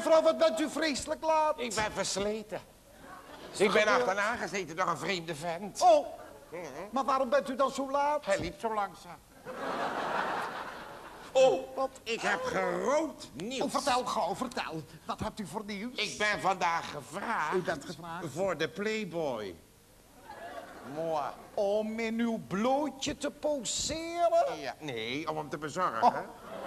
Buurvrouw, wat bent u vreselijk laat. Ik ben versleten. Ik ben achterna gezeten door een vreemde vent. Oh, maar waarom bent u dan zo laat? Hij liep zo langzaam. Oh, wat? Ik heb groot nieuws. Oh, vertel gauw, vertel. Wat hebt u voor nieuws? Ik ben vandaag gevraagd. U bent gevraagd? Voor de Playboy. Mooi. Om in uw blootje te poseren? Ja, nee, om hem te bezorgen. Oh.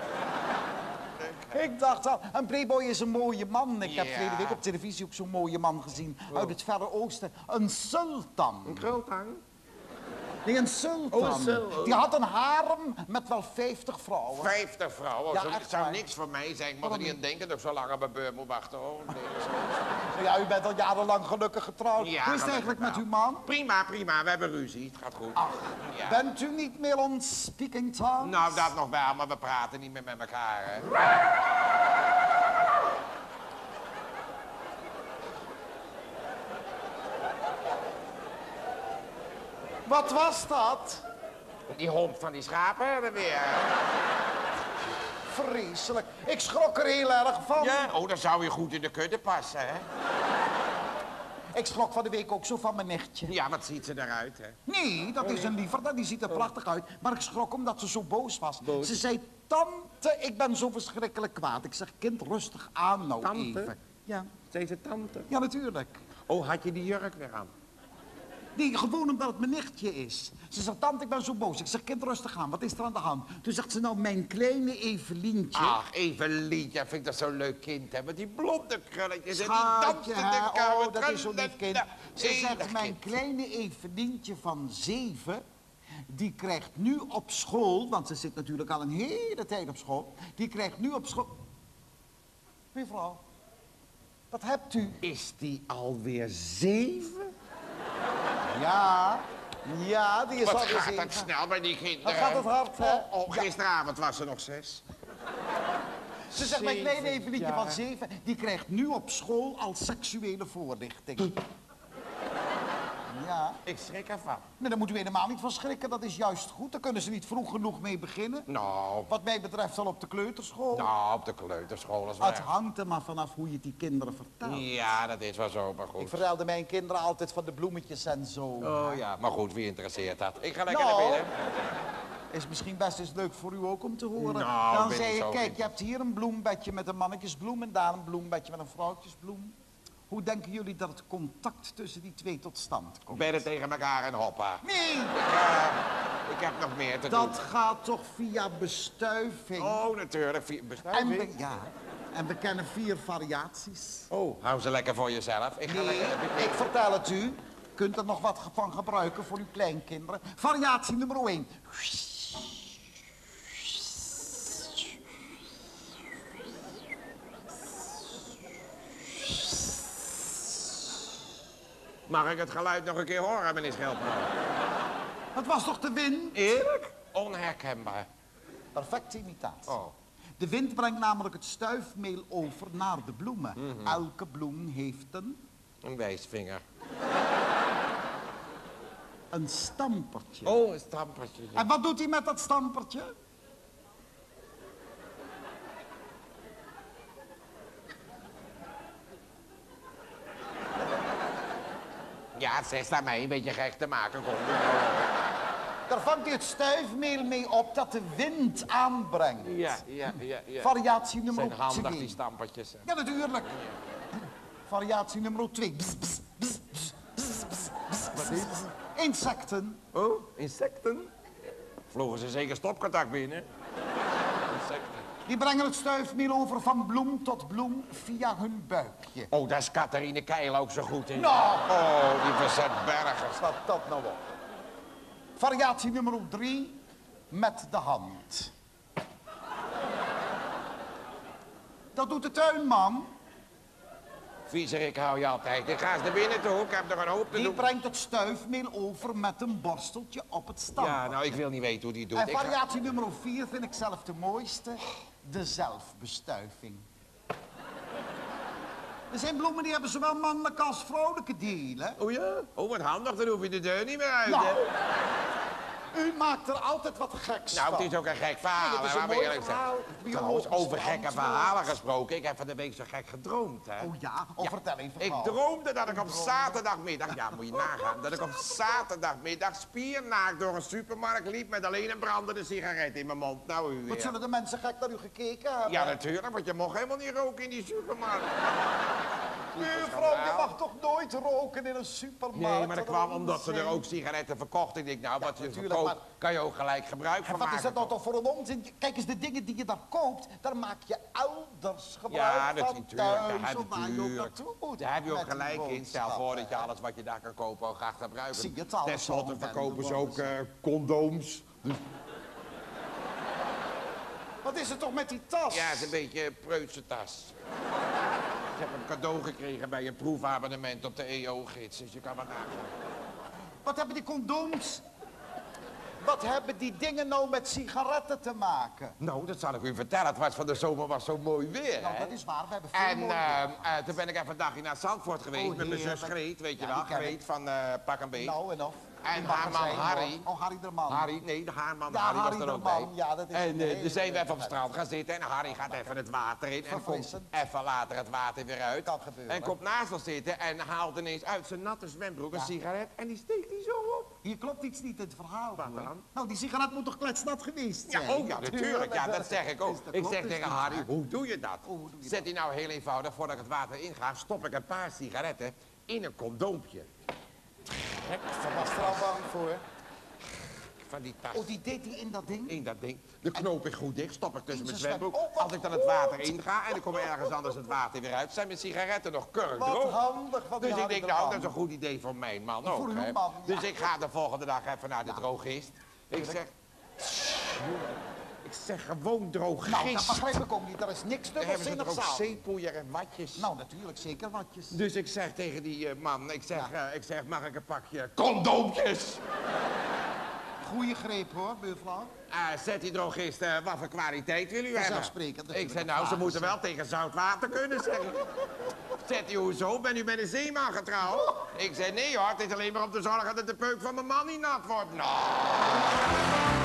Ik dacht al, een playboy is een mooie man. Ik heb Ja. verleden week op televisie ook zo'n mooie man gezien. Uit het Verre Oosten. Een sultan. Een grootang? Nee, een sultan. Oh, een sultan. Die had een harem met wel 50 vrouwen. 50 vrouwen. Ja, Zo- echt het zou waar. niks voor mij zijn. Ik mag er niet aan denken dat ik zo lang op mijn beur moet wachten. Oh, nee. Ja, u bent al jarenlang gelukkig getrouwd. Ja, Hoe is het eigenlijk met gelukkig uw man? Prima, prima. We hebben ruzie. Het gaat goed. Ach, Ja. bent u niet meer on speaking terms? Nou, dat nog wel, maar we praten niet meer met elkaar, hè. Wat was dat? Die hond van die schapen hebben weer. Vreselijk. Ik schrok er heel erg van. Ja, oh, dan zou je goed in de kudde passen, hè. Ik schrok van de week ook zo van mijn nichtje. Ja, wat ziet ze eruit, hè? Nee, dat is een lieverd, die ziet er prachtig uit. Maar ik schrok omdat ze zo boos was. Boos? Ze zei, tante, ik ben zo verschrikkelijk kwaad. Ik zeg, kind, rustig aan nou Tante? even. Ja. Zei ze tante? Ja, natuurlijk. Oh, had je die jurk weer aan? Nee, gewoon omdat het mijn nichtje is. Ze zegt, tante, ik ben zo boos. Ik zeg, kind, rustig aan. Wat is er aan de hand? Toen zegt ze, nou, mijn kleine Evelientje. Ach, Evelientje, vind ik dat zo'n leuk kind, hè? Met die blonde krulletjes en die Schatje, dansende hè? kamer. Oh, dat is zo'n lief kind. Ze Enig zegt, mijn kind. kleine Evelientje van 7... die krijgt nu op school... want ze zit natuurlijk al een hele tijd op school... die krijgt nu op school... Mevrouw, wat hebt u? Is die alweer 7? Ja, ja, die is Wat alweer gaat 7. dat snel bij die kinderen? Wat gaat het hard, hè? Oh, gisteravond was ze nog 6. Ze zegt, mijn kleine 7 Evelientje jaar. van 7... die krijgt nu op school al seksuele voorlichting. Ja. Ik schrik ervan. Nee, daar moet u helemaal niet van schrikken. Dat is juist goed. Daar kunnen ze niet vroeg genoeg mee beginnen. Nou, Wat mij betreft al op de kleuterschool. nou, op de kleuterschool is Het waar. hangt er maar vanaf hoe je het die kinderen vertelt. Ja, dat is wel zo, maar Ik goed. vertelde mijn kinderen altijd van de bloemetjes en zo. Oh ja, maar goed, wie interesseert dat? Ik ga lekker Nou, naar binnen. is misschien best eens leuk voor u ook om te horen. Nou, Dan weet zei ik je, zo kijk, niet. je hebt hier een bloembedje met een mannetjesbloem... en daar een bloembedje met een vrouwtjesbloem. Hoe denken jullie dat het contact tussen die twee tot stand komt? Bedden tegen elkaar en hoppa. Nee, Ik heb nog meer te doen. dat gaat toch via bestuiving? Oh, natuurlijk. En Bestuiving. we, ja, en we kennen 4 variaties. Oh, hou ze lekker voor jezelf. Ik ga Nee, lekker naar binnen. ik vertel het u. Kunt er nog wat van gebruiken voor uw kleinkinderen. Variatie nummer 1. Mag ik het geluid nog een keer horen, meneer Scheldman? Dat was toch de wind? Eerlijk? Onherkenbaar. Perfecte imitatie. Oh. De wind brengt namelijk het stuifmeel over naar de bloemen. Elke bloem heeft Een wijsvinger. een stampertje. Oh, een stampertje. En wat doet hij met dat stampertje? Ja, zeg daar mij een beetje gek te maken. Kom. Daar vangt hij het stuifmeel mee op dat de wind aanbrengt. Ja. Variatie nummer Zijn handig, 2. die stampertjes. hè. Ja, natuurlijk. Variatie nummer 2. Insecten. Oh, insecten? Vlogen ze zeker stopcontact binnen? Insecten. Die brengen het stuifmeel over van bloem tot bloem via hun buikje. Oh, daar is Catharine Keil ook zo goed in. Nou. Oh, die verzet bergen. Staat dat nou op? Variatie nummer 3. Met de hand. Dat doet de tuinman. Viezerik hou je altijd. Ik ga eens naar binnen toe. Ik heb nog een hoop te Die doen. brengt het stuifmeel over met een borsteltje op het stampertje. Ja, nou, ik wil niet weten hoe die doet. En Ik ga- variatie nummer 4 vind ik zelf de mooiste. De zelfbestuiving. Er zijn bloemen die hebben zowel mannelijke als vrouwelijke delen. Oh ja? Oh, wat handig. Dan hoef je de deur niet meer uit, Nou, hè? U maakt er altijd wat geks Nou, van. het is ook een gek verhaal, Nee, het is hè, een laat me mooi eerlijk verhaal. zeggen. Trouwens, Biologisch over gekke antwoord. verhalen gesproken. Ik heb van de week zo gek gedroomd, hè. Oh ja? Oh, vertel even. Ik gauw. droomde dat ik op zaterdagmiddag, ja, moet je nagaan, dat ik op zaterdagmiddag spiernaakt door een supermarkt liep met alleen een brandende sigaret in mijn mond. Nou, u Wat weer. zullen de mensen gek naar u gekeken hebben? Ja, natuurlijk, want je mocht helemaal niet roken in die supermarkt. Mevrouw, je mag toch nooit roken in een supermarkt? Nee, maar dat Wat kwam een omdat ze er onzin. ook sigaretten verkochten. Ik denk, nou, wat je natuurlijk, verkoopt, maar- kan je ook gelijk gebruik van En wat maken. is dat nou toch? toch voor een onzin? Kijk eens, de dingen die je daar koopt, daar maak je elders gebruik Ja, dat van is natuurlijk. thuis, of waar je ook natuurlijk. naartoe moet. Daar heb je ook Met die gelijk in. Stel voor dat je boodschappen. alles wat je daar kan kopen ook gaat gebruiken. Zie je, het zal Ten slotte zo verkopen ze zijn, ook condooms. Dus Wat is er toch met die tas? ja, het is een beetje een preutse tas. Ik heb een cadeau gekregen bij een proefabonnement op de EO-gids, dus je kan maar nagaan. Wat hebben die condooms? Wat hebben die dingen nou met sigaretten te maken? Nou, dat zal ik u vertellen. Het was van de zomer was zo mooi weer, Nou, hè? dat is waar. We hebben veel En mooie- toen ben ik even een dagje naar Zandvoort geweest Oh, met mijn zus heerlijk. Greet, weet je Ja, wel. die ken ik. Greet van Pak een Beet. Nou en of. En Die mag haar er man zijn, Harry. hoor. Oh, Harry de man. Harry, nee, de haarman Ja, Harry was Harry er de ook man, bij. ja, dat is En een dus hele zijn we even op het leuke strand gaan zitten en Harry gaat even het water in en komt Verfrissend. even later het water weer uit. Kan gebeuren. En komt naast ons zitten en haalt ineens uit zijn natte zwembroek een Ja. sigaret en die steekt die zo op. Hier klopt iets niet in het verhaal. Wat hoor. dan? Nou, die sigaret moet toch kletsnat geweest Ja, zijn? ook ja, natuurlijk. Ja, dat zeg ik ook. Dus dat Ik klopt zeg dus tegen niet, Harry, hè? hoe doe je dat? Oh, hoe doe je Zet die nou heel eenvoudig, voordat ik het water inga, stop ik een paar sigaretten in een condoompje. Gek Daar was er al bang voor. van die tas. Oh, die deed hij in dat ding? In dat ding. De knoop is goed dicht, stop ik tussen In mijn zijn zwembroek. zwembroek. Oh, wat Als ik dan het water inga en ik kom ergens anders het water weer uit, zijn mijn sigaretten nog Wat kurkdroog. handig van die Dus ik Harry denk, de nou, man. dat is een goed idee voor mijn man Voor ook. uw hè. man, ja. Dus ik ga de volgende dag even naar de drogist. Ik zeg, ik zeg gewoon drogist. Nou, dat begrijp ik ook niet. Er is niks Dan hebben ze er dubbelzinnigs ook aan. zeepoeier en watjes. Nou, natuurlijk, zeker watjes. Dus ik zeg tegen die man, ik zeg, mag ik een pakje condoompjes? Goeie greep hoor, buurvrouw. Zet die drogist, wat voor kwaliteit wil u hebben? Vanzelfsprekend, Ik natuurlijk, zei, dat nou, ze vragen moeten ze. wel tegen zout water kunnen, zeg ik. Zet hij, hoezo? Ben u met een zeeman getrouwd? Ik zei, nee hoor, het is alleen maar om te zorgen dat de peuk van mijn man niet nat wordt. Nou.